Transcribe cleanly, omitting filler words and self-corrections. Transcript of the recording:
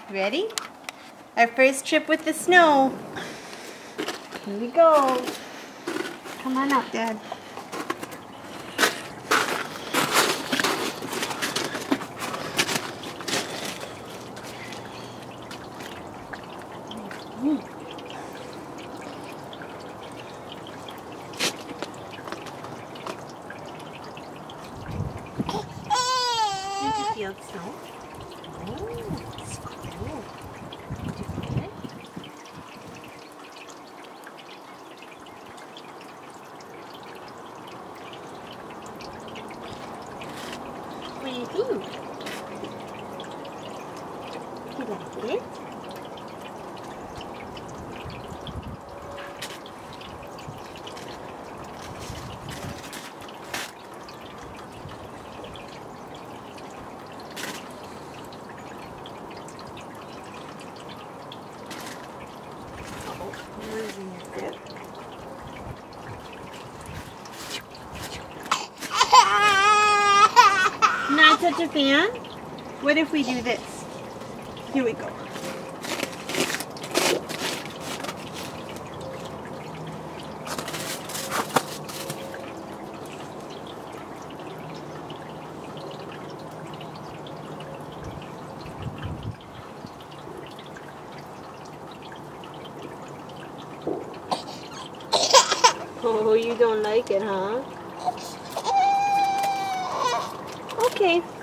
Ready? Our first trip with the snow. Here we go. Come on up, Dad. Did you feel the snow? Oh, it's cool. Did you feel it? What do you think? You like it? Losing your grip. Not such a fan? What if we do this? Here we go. Oh, you don't like it, huh? Okay.